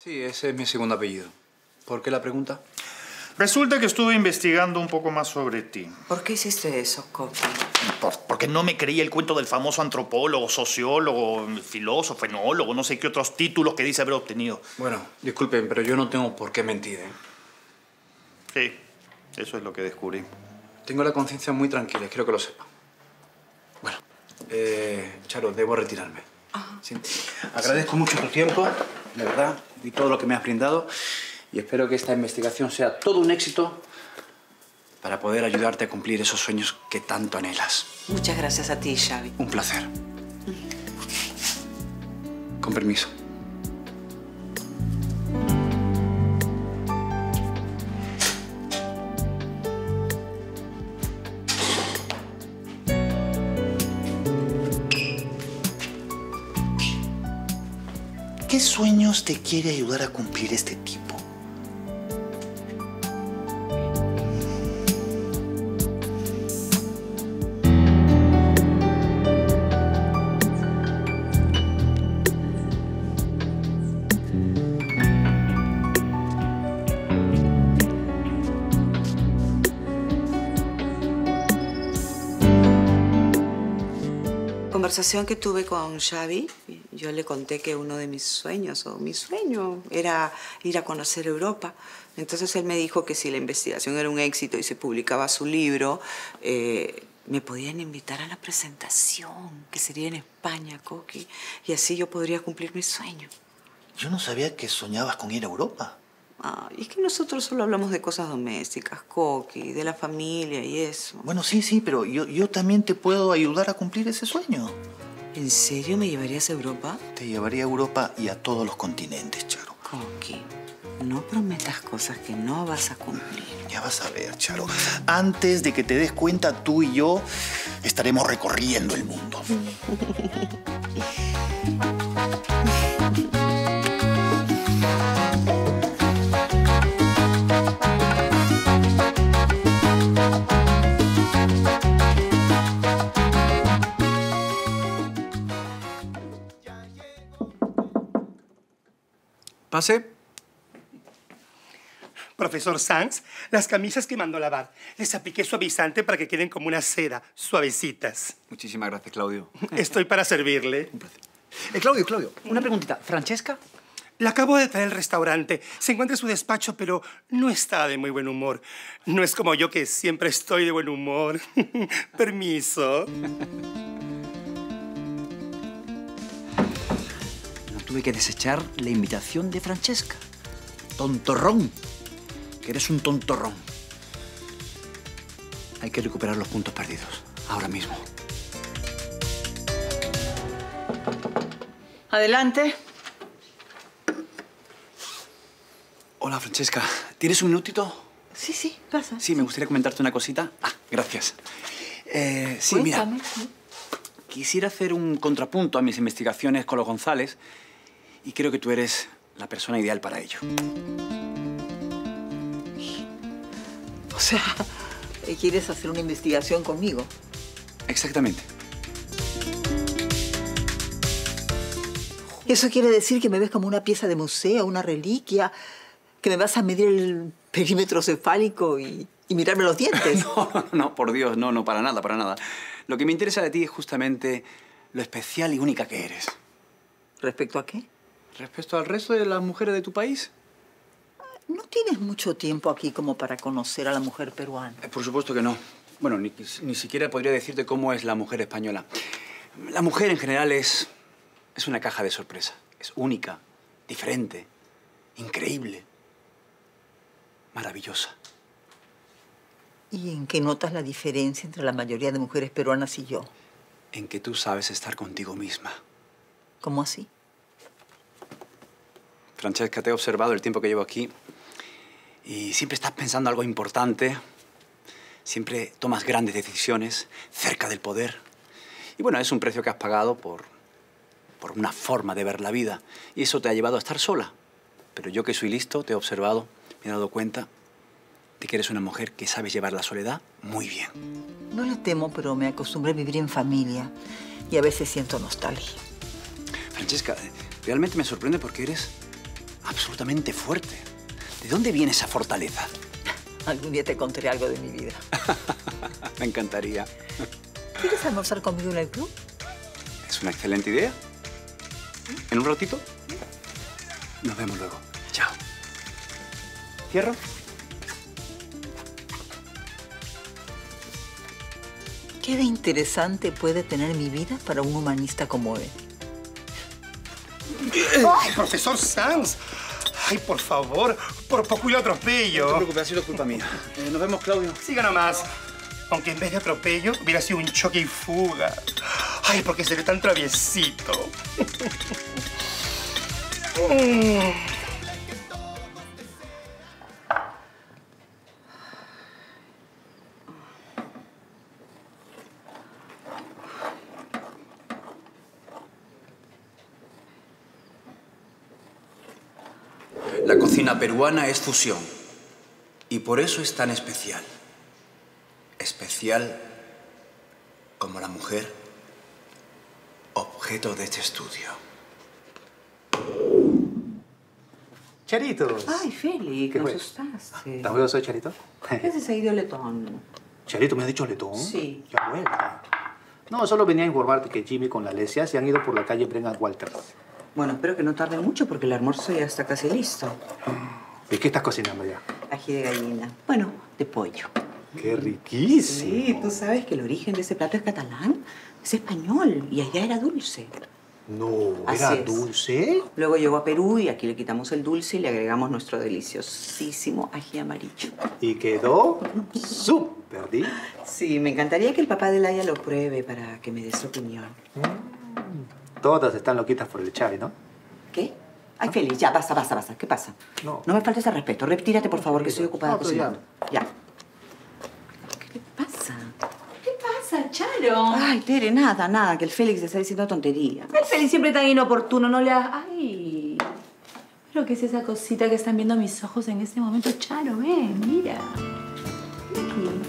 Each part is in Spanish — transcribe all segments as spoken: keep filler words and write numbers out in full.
Sí, ese es mi segundo apellido. ¿Por qué la pregunta? Resulta que estuve investigando un poco más sobre ti. ¿Por qué hiciste eso, Coqui? Por, porque no me creía el cuento del famoso antropólogo, sociólogo, filósofo, enólogo, no sé qué otros títulos que dice haber obtenido. Bueno, disculpen, pero yo no tengo por qué mentir, ¿eh? Sí, eso es lo que descubrí. Tengo la conciencia muy tranquila, quiero que lo sepa. Bueno, eh, Charo, debo retirarme. Ajá. Sí. Agradezco mucho tu tiempo, de verdad, y todo lo que me has brindado. Y espero que esta investigación sea todo un éxito para poder ayudarte a cumplir esos sueños que tanto anhelas. Muchas gracias a ti, Xavi. Un placer. Con permiso. ¿Qué sueños te quiere ayudar a cumplir este tipo? Conversación que tuve con Xavi, yo le conté que uno de mis sueños, o mi sueño, era ir a conocer Europa. Entonces él me dijo que si la investigación era un éxito y se publicaba su libro, eh, me podían invitar a la presentación, que sería en España, Coqui, y así yo podría cumplir mi sueño. Yo no sabía que soñabas con ir a Europa. Ah, es que nosotros solo hablamos de cosas domésticas, Coqui, de la familia y eso. Bueno, sí, sí, pero yo, yo también te puedo ayudar a cumplir ese sueño. ¿En serio me llevarías a Europa? Te llevaría a Europa y a todos los continentes, Charo. Coqui, no prometas cosas que no vas a cumplir. Ya vas a ver, Charo. Antes de que te des cuenta, tú y yo estaremos recorriendo el mundo. ¿Pase? Profesor Sanz, las camisas que mandó lavar, les apliqué suavizante para que queden como una seda, suavecitas. Muchísimas gracias, Claudio. Estoy para servirle. Un placer. Eh, Claudio, Claudio, una preguntita. ¿Francesca? La acabo de traer al restaurante. Se encuentra en su despacho, pero no está de muy buen humor. No es como yo, que siempre estoy de buen humor. Permiso. No tuve que desechar la invitación de Francesca. Tontorrón. Que eres un tontorrón. Hay que recuperar los puntos perdidos. Ahora mismo. Adelante. Hola, Francesca. ¿Tienes un minutito? Sí, sí, pasa. Sí, me gustaría comentarte una cosita. Ah, gracias. Eh, sí, Cuéntame, mira. sí. Quisiera hacer un contrapunto a mis investigaciones con los González y creo que tú eres la persona ideal para ello. O sea, ¿quieres hacer una investigación conmigo? Exactamente. ¿Eso quiere decir que me ves como una pieza de museo, una reliquia? ¿Que me vas a medir el perímetro cefálico y, y mirarme los dientes? No, no, no, por Dios, no, no, para nada, para nada. Lo que me interesa de ti es justamente lo especial y única que eres. ¿Respecto a qué? ¿Respecto al resto de las mujeres de tu país? No tienes mucho tiempo aquí como para conocer a la mujer peruana. Eh, por supuesto que no. Bueno, ni, ni siquiera podría decirte cómo es la mujer española. La mujer en general es, es una caja de sorpresa. Es única, diferente, increíble, maravillosa. ¿Y en qué notas la diferencia entre la mayoría de mujeres peruanas y yo? En que tú sabes estar contigo misma. ¿Cómo así? Francesca, te he observado el tiempo que llevo aquí y siempre estás pensando algo importante. Siempre tomas grandes decisiones cerca del poder. Y bueno, es un precio que has pagado por, por una forma de ver la vida. Y eso te ha llevado a estar sola. Pero yo, que soy listo, te he observado, me he dado cuenta de que eres una mujer que sabe llevar la soledad muy bien. No le temo, pero me acostumbré a vivir en familia y a veces siento nostalgia. Francesca, realmente me sorprende porque eres absolutamente fuerte. ¿De dónde viene esa fortaleza? Algún día te contaré algo de mi vida. Me encantaría. ¿Quieres almorzar conmigo en el club? Es una excelente idea. ¿En un ratito? Nos vemos luego. Chao. ¿Cierro? ¿Qué de interesante puede tener mi vida para un humanista como él? ¡Ay, profesor Sanz! Ay, por favor, por poco y lo atropello. No te preocupes, ha sido culpa mía. Eh, nos vemos, Claudio. Siga nomás. Aunque en vez de atropello hubiera sido un choque y fuga. Ay, porque se ve tan traviesito. mm. La cocina peruana es fusión y por eso es tan especial. Especial como la mujer, objeto de este estudio. Charitos. Ay, Félix, ¿Qué me fue? asustaste. ¿Tan juego soy Charito? ¿Qué haces ahí de letón? ¿Charito me has dicho letón? Sí. Ya vuelta. No, solo venía a informarte que Jimmy con la Alesia se han ido por la calle Brennan Walter. Bueno, espero que no tarde mucho porque el almuerzo ya está casi listo. ¿Y qué estás cocinando ya? Ají de gallina. Bueno, de pollo. ¡Qué riquísimo! Sí, tú sabes que el origen de ese plato es catalán, es español y allá era dulce. No, Así ¿era es. dulce? Luego llegó a Perú y aquí le quitamos el dulce y le agregamos nuestro deliciosísimo ají amarillo. Y quedó súper bien. Sí, me encantaría que el papá de Laia lo pruebe para que me dé su opinión. Todas están loquitas por el Chavi, ¿no? ¿Qué? Ay, Félix, ya, basta, basta, basta. ¿Qué pasa? No. No me faltes el respeto. Retírate, por favor, que estoy ocupada No, pero ya. cocinando. Ya. ¿Qué le pasa? ¿Qué pasa, Charo? Ay, Tere, nada, nada, que el Félix está diciendo tontería. El Félix siempre tan inoportuno, no le ha... Ay, pero ¿qué es esa cosita que están viendo mis ojos en este momento? Charo, ven, mira. Ven aquí.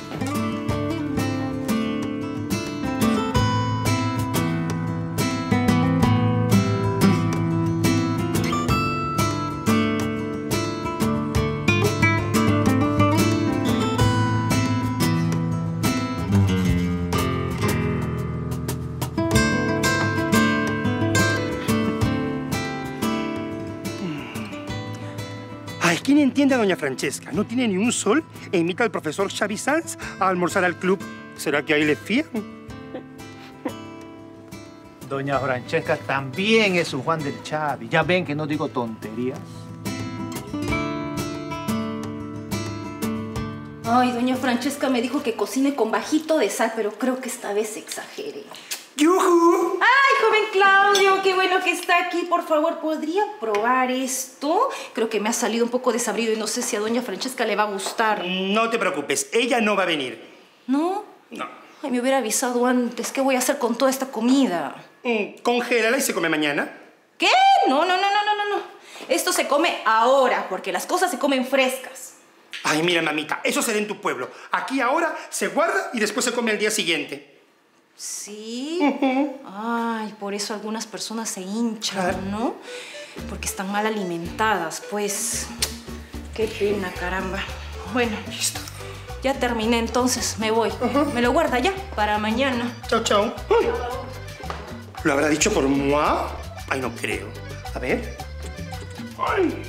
Ay, ¿quién entiende a doña Francesca? No tiene ni un sol e invita al profesor Xavi Sanz a almorzar al club. ¿Será que ahí le fían? Doña Francesca también es su Juan del Chavi. Ya ven que no digo tonterías. Ay, doña Francesca me dijo que cocine con bajito de sal, pero creo que esta vez exageré. ¡Yujú! ¡Ay, joven Claudio! ¡Qué bueno que está aquí! Por favor, ¿podría probar esto? Creo que me ha salido un poco desabrido y no sé si a doña Francesca le va a gustar. No te preocupes, ella no va a venir. ¿No? No. Ay, me hubiera avisado antes. ¿Qué voy a hacer con toda esta comida? Mm, congélala y se come mañana. ¿Qué? No, no, no, no, no, no, no. Esto se come ahora, porque las cosas se comen frescas. Ay, mira, mamita, eso se da en tu pueblo. Aquí ahora se guarda y después se come al día siguiente. ¿Sí? Uh-huh. Ay, por eso algunas personas se hinchan, Claro. ¿no? Porque están mal alimentadas, pues. Qué pena, caramba. Bueno, listo. Ya terminé, entonces me voy. Uh-huh. Me lo guarda ya, para mañana. Chao, chao. Ay. ¿Lo habrá dicho por moi? Ay, no creo. A ver. Ay.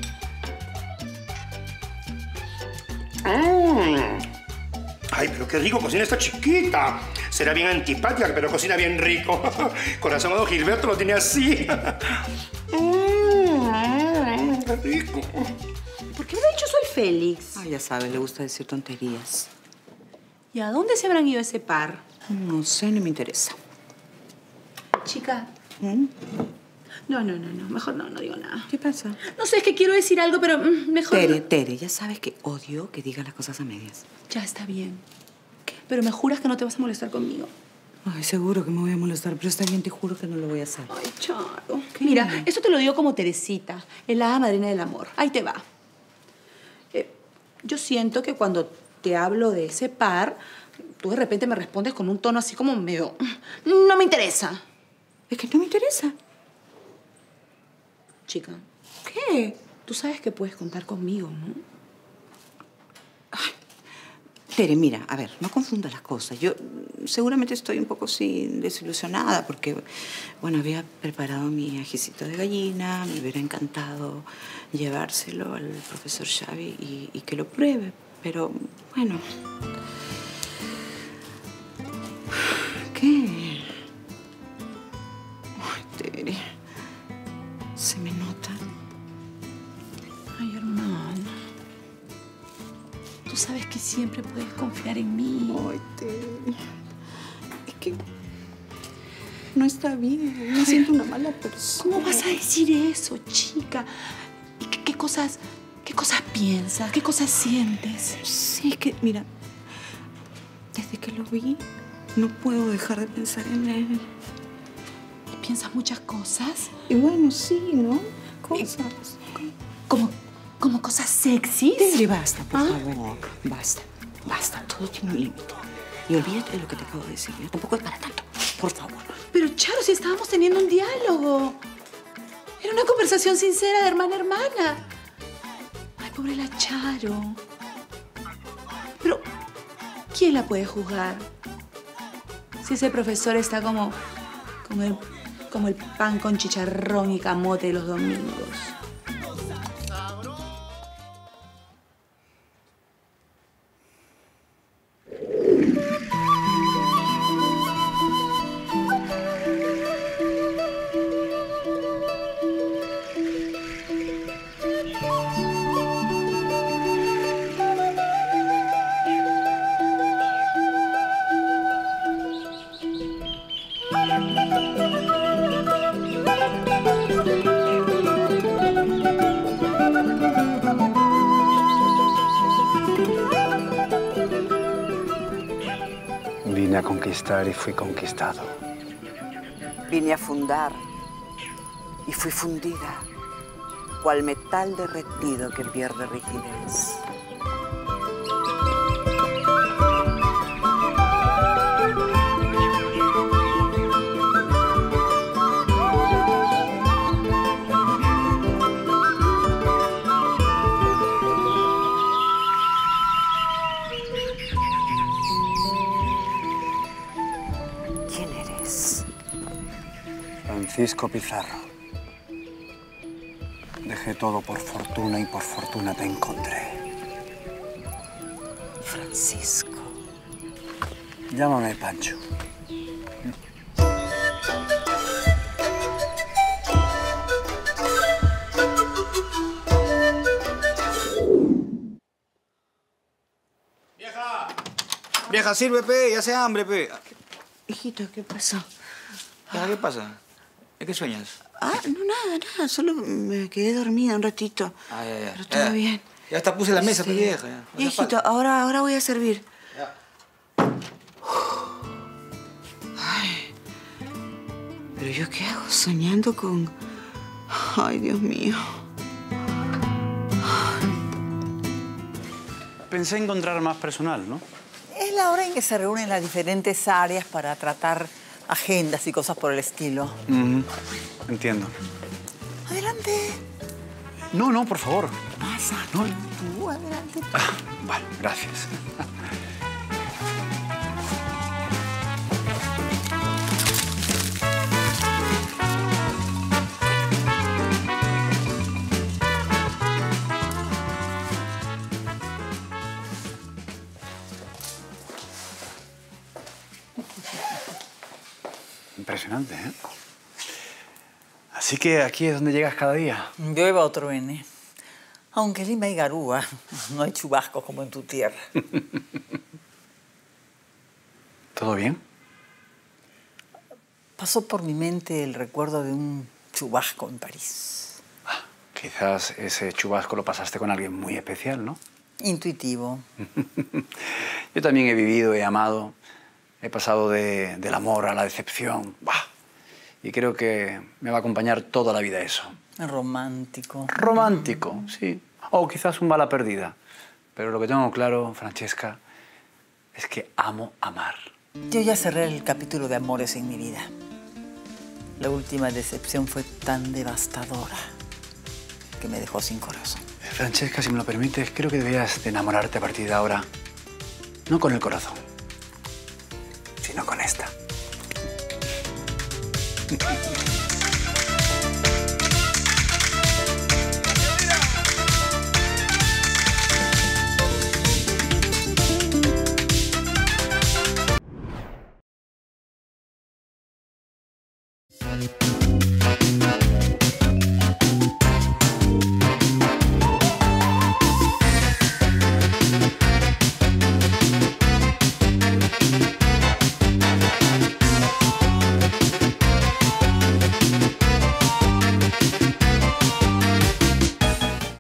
Mm. Ay, pero qué rico cocina esta chiquita. Será bien antipática, pero cocina bien rico. Corazón de Gilberto lo tiene así. Mm, qué rico. ¿Por qué le ha dicho eso al Félix? Ay, ya sabes, le gusta decir tonterías. ¿Y a dónde se habrán ido ese par? No sé, no me interesa. Chica. ¿Mm? No, no, no, no. Mejor no, no digo nada. ¿Qué pasa? No sé, es que quiero decir algo, pero mm, mejor Tere, no. Tere, ya sabes que odio que digas las cosas a medias. Ya está bien. Pero me juras que no te vas a molestar conmigo. Ay, seguro que me voy a molestar, pero está bien, te juro que no lo voy a hacer. Ay, Charo. Mira, esto te lo digo como Teresita, el hada madrina del amor. Ahí te va. Eh, yo siento que cuando te hablo de ese par, tú de repente me respondes con un tono así como medio... No me interesa. Es que no me interesa. Chica, ¿Qué? Tú sabes que puedes contar conmigo, ¿no? Ay, Tere, mira, a ver, no confundas las cosas. Yo seguramente estoy un poco, sí, desilusionada porque, bueno, había preparado mi ajicito de gallina, me hubiera encantado llevárselo al profesor Xavi y, y que lo pruebe. Pero, bueno... ¿Qué? Ay, Tere, se me nota. Ay, hermana. Tú sabes que siempre puedes confiar en mí. Ay, Tere. Es que no está bien. Me siento una mala persona. ¿Cómo vas a decir eso, chica? ¿Y qué, qué cosas, qué cosas piensas? ¿Qué cosas sientes? Sí, es que, mira, desde que lo vi, no puedo dejar de pensar en él. ¿Y piensas muchas cosas? Y bueno, sí, ¿no? Cosas. ¿Como, como cosas sexys? Tere, basta, por ¿Ah? favor. Basta, basta. Todo tiene un límite. Y olvídate de lo que te acabo de decir. ¿eh? Tampoco es para tanto. Por favor. Pero, Charo, si estábamos teniendo un diálogo. Era una conversación sincera de hermana a hermana. Ay, pobre la Charo. Pero, ¿quién la puede juzgar? Si ese profesor está como, como, el, como el pan con chicharrón y camote de los domingos. Vine a conquistar y fui conquistado. Vine a fundar y fui fundida, cual metal derretido que pierde rigidez. ¿Quién eres? Francisco Pizarro. Dejé todo por fortuna y por fortuna te encontré. Francisco. Llámame Pancho. ¡Vieja! Vieja, sirve, pe, ya hace hambre, pe. Hijito, ¿qué pasó? Vieja, ¿qué pasa? ¿De qué sueñas? Ah, no, nada, nada. Solo me quedé dormida un ratito. Ah, ya, ya. Pero todo Ya. bien. Ya hasta puse la mesa, Sí. pe, vieja. Ya. No hace Hijito, falta. ahora, ahora voy a servir. Ya. Ay, ¿pero yo qué hago soñando con...? Ay, Dios mío. Pensé encontrar más personal, ¿no? Es la hora en que se reúnen las diferentes áreas para tratar agendas y cosas por el estilo. Ujú. Entiendo. Adelante. No, no, por favor. Pasa. No. Tú, adelante. Ah, vale, gracias. Impresionante, ¿eh? Así que aquí es donde llegas cada día. Llueva o truene. Aunque en Lima hay garúa, no hay chubascos como en tu tierra. ¿Todo bien? Pasó por mi mente el recuerdo de un chubasco en París. Ah, quizás ese chubasco lo pasaste con alguien muy especial, ¿no? Intuitivo. Yo también he vivido, he amado, he pasado de, del amor a la decepción. Bah. Y creo que me va a acompañar toda la vida eso. Romántico. Romántico, sí. O quizás un bala perdida. Pero lo que tengo claro, Francesca, es que amo amar. Yo ya cerré el capítulo de amores en mi vida. La última decepción fue tan devastadora que me dejó sin corazón. Francesca, si me lo permites, creo que deberías de enamorarte a partir de ahora. No con el corazón, sino con esta. Thank you.